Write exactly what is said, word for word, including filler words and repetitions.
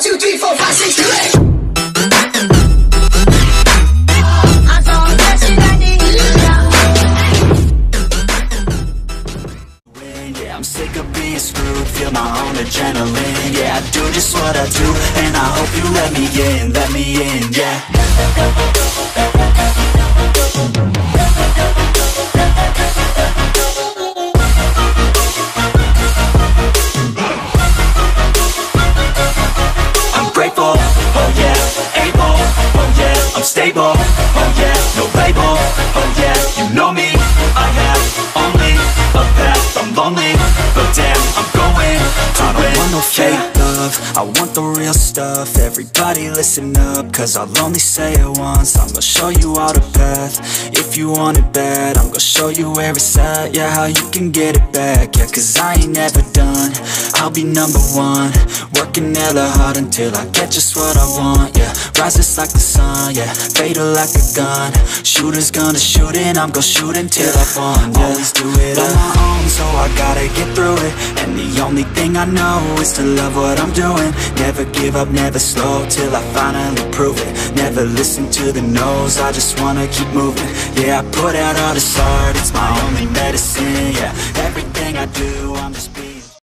two, three, four, five, six, seven, eight. I'm sick of being screwed, feel my own adrenaline. Yeah, I do just what I do, and I hope you let me in, let me in, yeah. I'm grateful, oh yeah, able, oh yeah, I'm stable, oh yeah, no label, oh yeah, you know me, I have only a path, I'm lonely, but damn, I'm going to I don't want no fake love, I want the real stuff. Everybody listen up, cause I'll only say it once. I'm gonna show you all the path, if you want it bad. I'm gonna show you where it's at, yeah, how you can get it back. Yeah, cause I ain't never done, I'll be number one. Working hella hard until I get just what I want, yeah. Rises like the sun, yeah, fatal like a gun. Shooter's gonna shoot and I'm gonna shoot until I won, yeah. Always do it on my own, so I gotta get through it. And the only thing I know is to love what I'm doing. Never give up, never slow, till I finally prove it. Never listen to the no's, I just wanna keep moving. Yeah, I put out all this art, it's my only medicine, yeah. Everything I do, I'm just being